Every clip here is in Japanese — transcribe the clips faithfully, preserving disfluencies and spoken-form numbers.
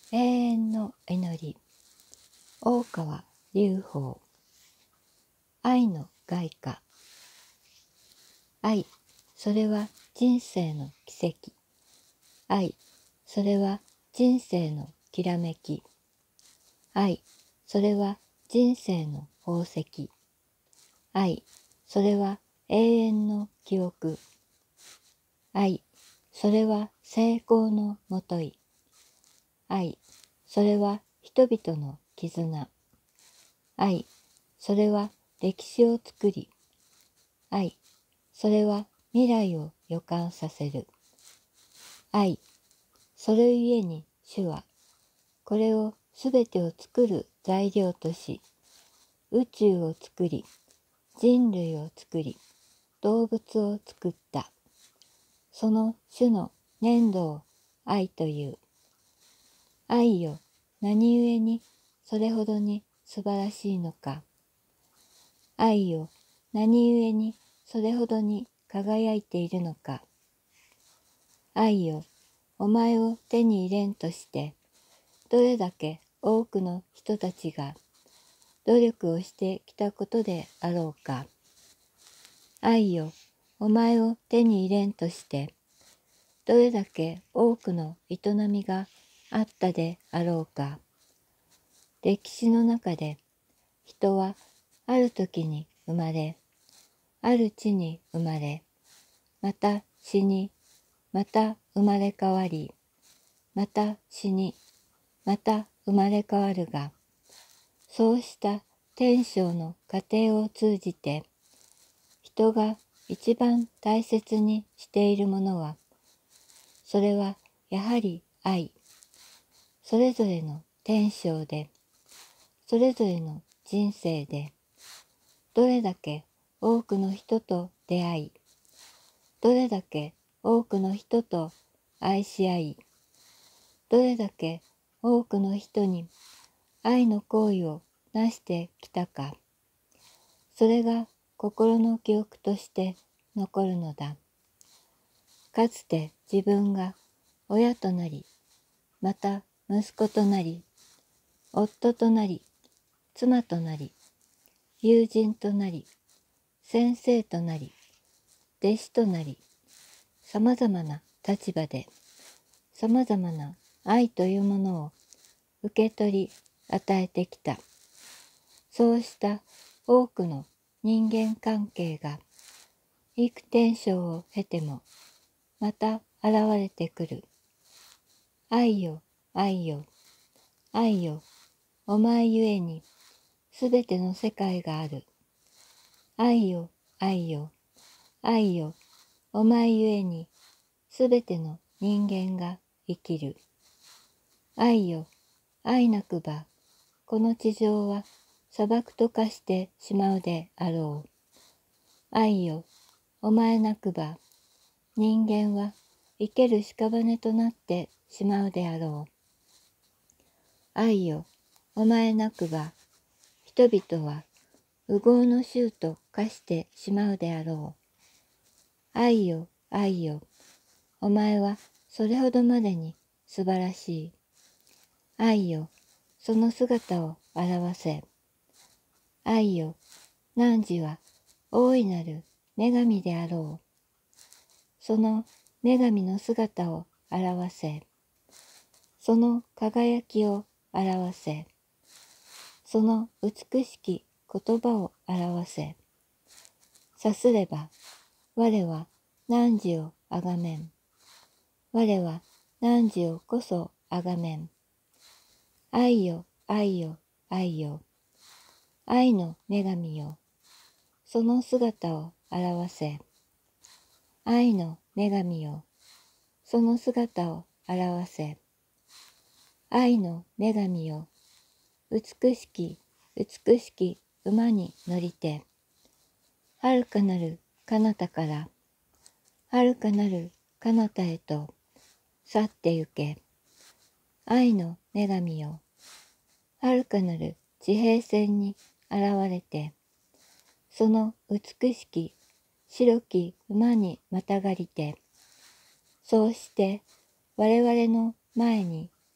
永遠の祈り。大川隆法。愛の外貨。愛、それは人生の奇跡。愛、それは人生のきらめき。愛、それは人生の宝石。愛、それは永遠の記憶。愛、それは成功のもとい。愛、それは人々の絆。愛、それは歴史を作り。愛、それは未来を予感させる。愛、それゆえに主は、これをすべてを作る材料とし、宇宙を作り、人類を作り、動物を作った。その主の粘土を愛という。愛よ、何故にそれほどに素晴らしいのか。愛よ、何故にそれほどに輝いているのか。愛よ、お前を手に入れんとして、どれだけ多くの人たちが努力をしてきたことであろうか。愛よ、お前を手に入れんとして、どれだけ多くの営みがあったであろうか。歴史の中で人はある時に生まれ、ある地に生まれ、また死に、また生まれ変わり、また死に、また生まれ変わるが、そうした天生の過程を通じて、人が一番大切にしているものは、それはやはり愛。それぞれの天生で、それぞれの人生で、どれだけ多くの人と出会い、どれだけ多くの人と愛し合い、どれだけ多くの人に愛の行為をなしてきたか、それが心の記憶として残るのだ。かつて自分が親となり、また息子となり、夫となり、妻となり、友人となり、先生となり、弟子となり、さまざまな立場で、さまざまな愛というものを受け取り与えてきた。そうした多くの人間関係が幾天生を経てもまた現れてくる。愛よ、愛よ、愛よ、お前ゆえにすべての世界がある。愛よ、愛よ、愛よ、お前ゆえにすべての人間が生きる。愛よ、愛なくば、この地上は砂漠と化してしまうであろう。愛よ、お前なくば、人間は生ける屍となってしまうであろう。愛よ、お前なくば、人々は烏合の衆と化してしまうであろう。愛よ、愛よ、お前はそれほどまでに素晴らしい。愛よ、その姿を表せ。愛よ、汝は大いなる女神であろう。その女神の姿を表せ。その輝きを表せ。その美しき言葉を表せ。さすれば、我は汝をあがめん。我は汝をこそあがめん。愛よ、愛よ、愛よ。愛の女神よ。その姿を表せ。愛の女神よ。その姿を表せ。愛の女神よ。美しき、美しき馬に乗りて。遥かなる彼方から、遥かなる彼方へと去ってゆけ。愛の女神よ。遥かなる地平線に現れて、その美しき白き馬にまたがりて、そうして我々の前に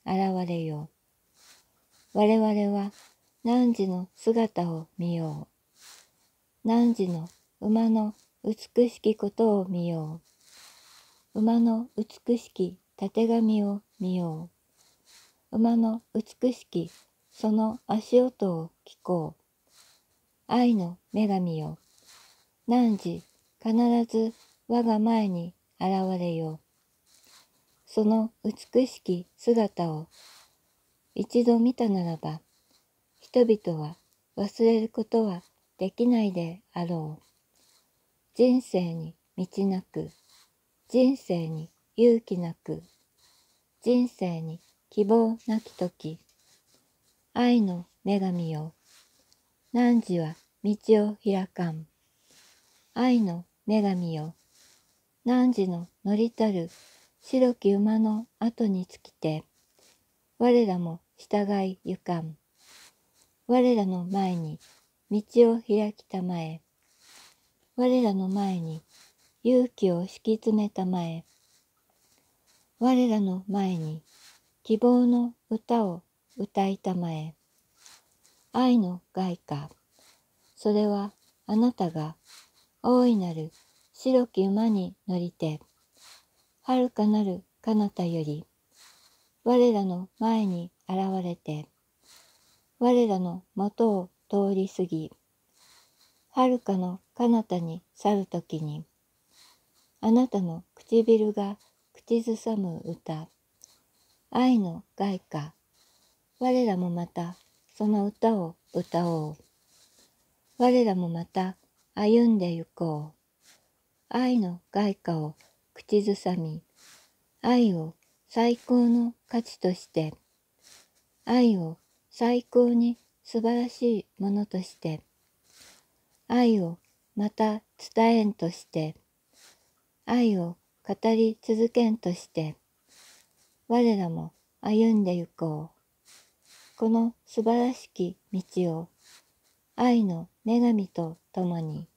現れよう。我々は汝の姿を見よう。汝の馬の美しきことを見よう。馬の美しきたてがみを見よう。馬の美しきその足音を聞こう。愛の女神よ。汝必ず我が前に現れよう。その美しき姿を一度見たならば、人々は忘れることはできないであろう。人生に道なく、人生に勇気なく、人生に希望なきとき、愛の女神よ。汝は道を開かん。愛の女神よ。汝の乗りたる白き馬の後につきて、我らも従いゆかん。我らの前に道を開きたまえ。我らの前に勇気を敷き詰めたまえ。我らの前に希望の歌を歌いたまえ。愛の外貨、それはあなたが大いなる白き馬に乗りて、遥かなる彼方より我らの前に現れて、我らの元を通り過ぎ、遥かの彼方に去るときに、あなたの唇が口ずさむ歌、愛の外貨、我らもまたその歌を歌おう。我らもまた歩んでゆこう。愛の外貨を口ずさみ、愛を最高の価値として、愛を最高に素晴らしいものとして、愛をまた伝えんとして、愛を語り続けんとして、我らも歩んでゆこう。この素晴らしき道を愛の女神と共に